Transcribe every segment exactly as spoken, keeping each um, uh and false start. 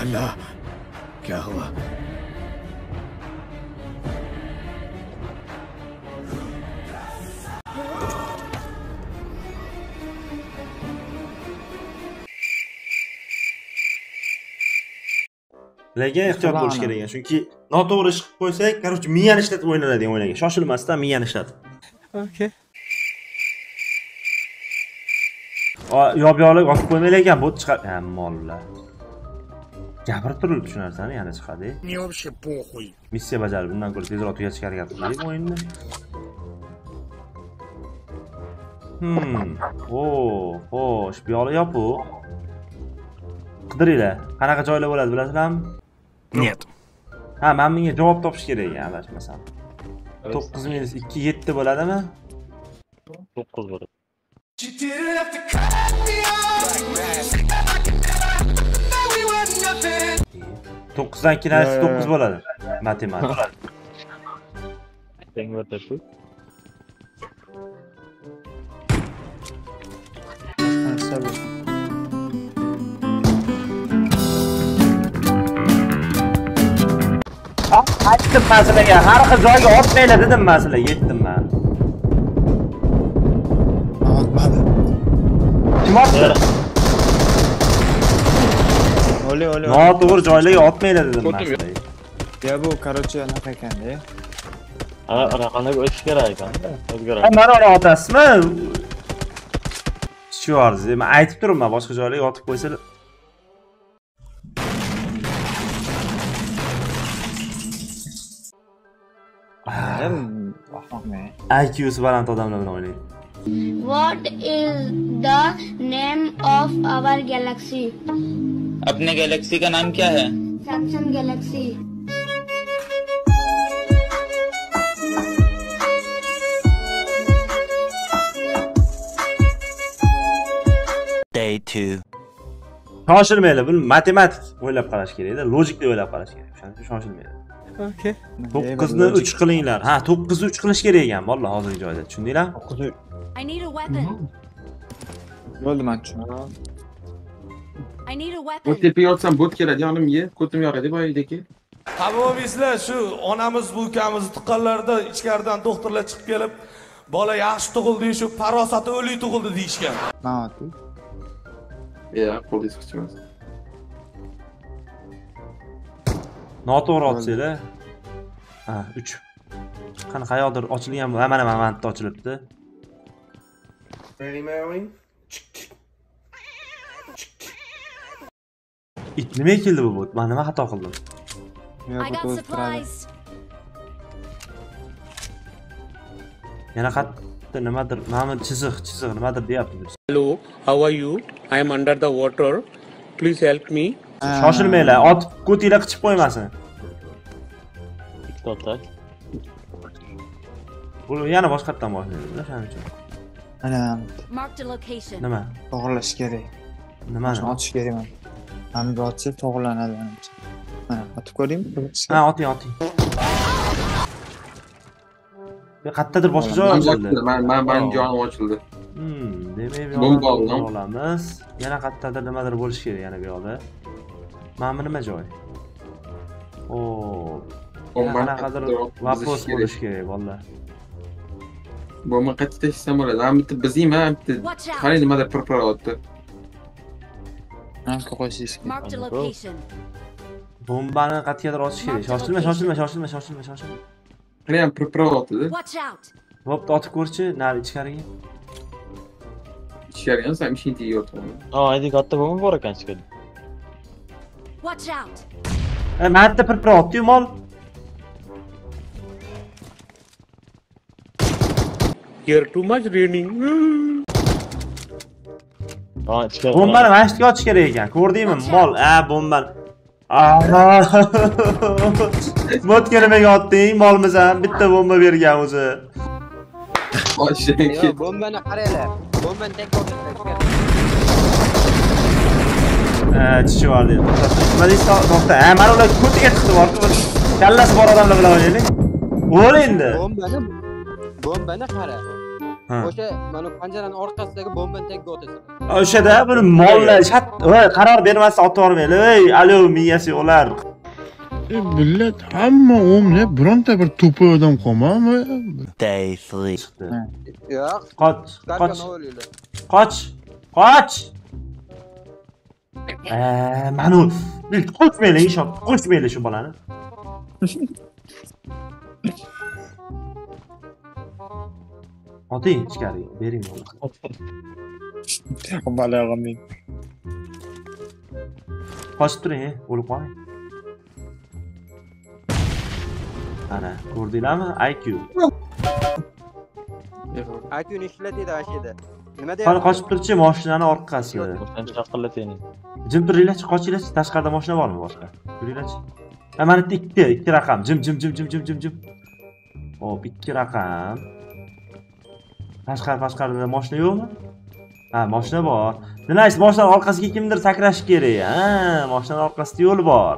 अल्लाह क्या हुआ? Lekin ehtiyot bo'lish kerak ekan, chunki noto'g'ri ish qilib qo'ysak, короче, miyani ishlatib o'ynaladigan o'yinga. Shoshilmasdan miyani ishlatib. Okay. Yo'q-yo'qlik otib qo'ymaylar ekan, bu chiqadi. Ha, mollar. Gapirib turib shu narsani yana chiqadi. Мне вообще похуй. Missiya bajarib, bundan ko'ra tezroq tugatishga harakat qilaylik o'yinni. Hmm. Oo, xo'sh, bu yo'li yo'q bu. Qidiringlar. Qanaqa joylar bo'ladi bilasizlarmi? Нет. Ha, men menga javob topish kerak ekan, adashmasam. to'qqiz minus ikki yetti bo'ladimi? to'qqiz bo'ladi. to'qqiz dan ikki narsa to'qqiz bo'ladi. Matematika. Teng o'tadi. Aytdim masalaga, har xil joyga otmaylar dedim masalaga, yetdim men. Otmadi. Kim otdi? Oli, oli. Noto'g'ri joylarga otmaylar dedim masalaga. Ya bu, короче, anaqa ekan-da. Ana raqamdagi o'tish kerak ekan-da. O'zgaradi. Ha, mana uni otasizmi? Shu arz, men aytib turibman, boshqa joylarga otib qo'ysalar. I Q si baland odamlar bilan o'ynaydi. What is the name of our galaxy? अपने galaxy का नाम क्या है? Samsung Galaxy. Day two. Shoshilmaylar, bu matematik o'ylab qarash kerak-da, logikli o'ylab qarash kerak. O'shaning uchun shoshilmaylar. Okay. to'qqiz ni uch qilinglar. Ha, to'qqiz ni uch qilish kerak ekan, vallahi hozirgi joyda. Tushundinglar? I need a weapon. Bo'ldi, men tushunaman. I need a weapon. Bu tepaga otsam bot keladi yonimga, ko'tim yoradi boyidagi. Qabovislar shu onamiz bulkamizni tuqqanlarda ichkaridan doktorlar chiqib kelib, bola yaxshi tug'ildi, shu farosati o'lik tug'ildi deyishgan. Ma'lum. Ya, qo'lingiz qichmas. Noto'g'ri otsanglar. Ha, uch. Qani qayerdir ochilgan, mana mana momentda ochilibdi. It nima keldi bu bot? Men nima xato qildim? I got supplies. Yana qayerda nimadir, mana chiziq, chiziq nimadir deyapti. Hello, how are you? I am under the water. Please help me. Shoshilmanglar, otib ko'tinglar qichib qo'ymasin. Ikkita otak. Bu yana boshqatdan boshlaydi, o'shaning uchun. Ana, Marked a location. Nima? to'g'irlash kerak. Nimani? Otish kerak men. Mana bu otsa to'g'irlanadi menimcha. Mana, otib ko'ringmi? Ha, oting, oting. Bu qayerdadir boshqa joy ochildi. Men men men jonim ochildi. Hmm, demak Bomba bu oldim. olamiz. Yana qayerdadir nimadir bo'lish kerak yana bu yoqda. Mana bu nima joy? Oo. Qanaqadir vapos bo'lish kerak vallahi. Bomba qayta tashlasham bo'ladi. Ham bitta bizning ham bitta qarang nimadir pir-pir otdi. Mana qo'yishingiz kerak. Marked a location. Bombani qayergadir otish kerak. Shoshilma, shoshilma, shoshilma, shoshilma, shoshilma. Qarang pir-pir otdi. Watch out. Bo'pti, otib ko'rchi, nari ichkariga. Ichkariga ham ishing tegayotgan. Ha, aydik katta bomba bor ekan ichkarida. Watch out. E, marta pir-pir otdi mol. Here too much raining. Ha, ichkarida. Bombani mashitga otish kerak ekan. Ko'rdingmi? Mol, a bombani. Motga nimaga otding? Molmizam bitta bomba bergan o'zi. Oshaki. Bombani qaranglar. Bombani tek o'rnatgan. Ha, chichi bor dedi. Nima deysiz? To'xta. Ha, mana ular ko'tiga chiqdi bor. Kallasi bor odamlar bilan o'ynaylik. Bo'l endi. Bombani bombani qara. O'sha mana panjaraning orqasidagi bombani tagiga o'tasan. O'shada bir mollar shat, voy qaror bermasa otib yubormaylar. Ey, alo, miyasi yo'lar. E millat hamma o'mni bironta bir to'pa odam qolmami? Day three. Yo'q. Qoch, qoch. Qoch. Qoch. Eee, manu, bil qochmaylar, inshaalloh, qochmaylar shu bolani. Oting ichkari, bering buni. Balog'imning. Qochib turing, o'lib qolmang. Ana, ko'rdinglarmi? I Q. I Q'ni ishlatadi ashida. Nima deyapti? Qani qochib turchi, mashinani orqasi. Chaqillatayni. Jim turinglarchi, qochinglarchi, tashqarida mashina bormi boshqa? Turinglarchi. Ha, mana bitta ikki, ikki raqam. Jim, jim, jim, jim, jim, jim, jim. Hop, ikki raqam. Tashqari, tashqarida mashina yo'qmi? Ha, mashina bor. Nice, mashinaning orqasiga kimdir sakrash kerak. Ha, mashinaning orqasida yo'l bor.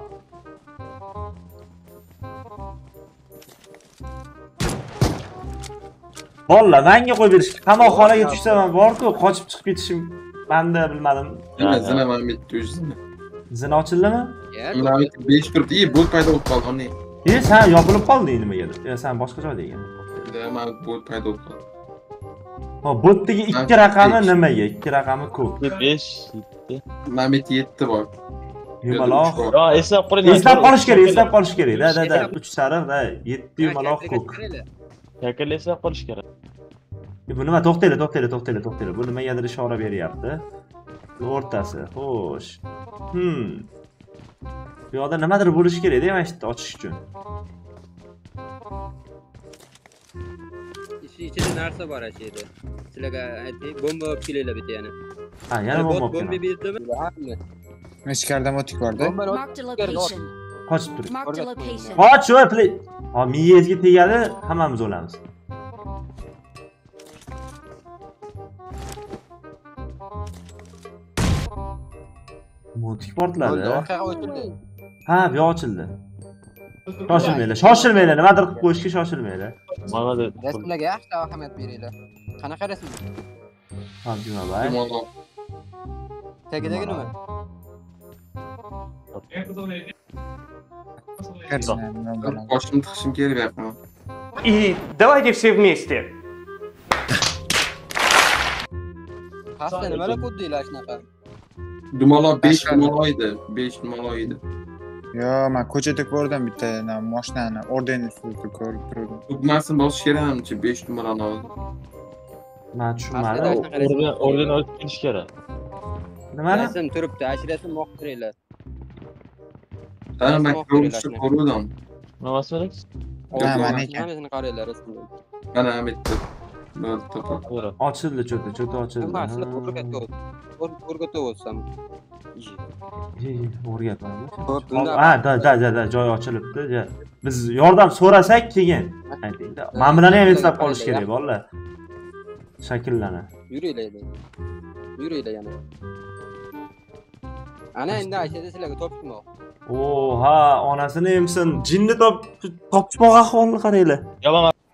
Valla, menga qo'yib berish. Qamoqxonaga tushsam ham bor-ku, qochib chiqib ketishim menda bilmadim. Nima zina mana bitta zina. Zina ochildimi? Mana bitta besh turibdi, e, bo'l paydo bo'lib qoldi. E, sen yopilib qolding nimaga? E, sen boshqa joyda ekan. Mana bo'l paydo bo'lib qoldi. Ha, botdagi ikki raqami nimaga? ikki raqami ko'p. besh, yetti. Mana bitta yetti bor. Yumaloq. Ha, eslab qoling. Eslab qolish kerak, eslab qolish kerak. Da, da, da, uch sariq, da, yetti yumaloq ko'k. Yakal eslab qolish kerak. Bu nima? To'xtanglar, to'xtanglar, to'xtanglar, to'xtanglar. Bu nimagadir ishora beryapti. Bu o'rtasi. Xo'sh. Hmm. Bu yoqda nimadir bo'lish kerak-da, mana shu ochish uchun. Ichida narsa bor ashida. Sizlarga aytdik, bomba olib kelinglar bitta yana. Ha, yana bomba olib Bomba berdimi? Ichkarida motik borda. Marked a location. Qochib turing. Marked a location. Qoch, voy, play. Ha, miyangizga tegadi, hammamiz o'lamiz. Motik portladi. Ha, bu yoq ochildi. Shoshilmanglar, shoshilmanglar, nimadir qilib qo'yishga shoshilmanglar. Mana deb. Rasmlarga yaxshi ahamiyat beringlar. Qanaqa rasm? Ha, Jumabay. Tagidagi nima? Boshimni tiqishim kerak yapman. И давайте все вместе. Pastda nimalar qo'ydinglar shunaqa? Dumaloq besh dumaloq edi, besh dumaloq edi. Yo, men ko'chada ko'rdim bitta mashinani, orden ustida ko'rib turdim. Tugmasini bosish kerakmi? besh dumaloqni oldi. Men tushunmadim. Orden orden olib kelish kerak. Nimani? Rasm turibdi, ashirasini moqtiringlar. Ha, men ko'rishni ko'rdim. Nima so'raysiz? Ha, mana ekan. Hammasini qaranglar rasmni. Mana bitta. Bo'ldi, to'pa. Ochildi, cho'ta, cho'ta ochildi. Nima, sizlar o'rgatib o'rgatib o'tsam. O'rgatmadi. Ha, da, da, da, da, joy ochilibdi. Biz yordam so'rasak keyin aytingda. Men bilan ham eslab qolish kerak, bolalar. Shakllana. Yuringlar. Yuringlar yana. Ana endi ashada sizlarga topishmoq. Oo, ha, onasini emsin. Jinni top topishmoq ahvolini qaranglar. Yo,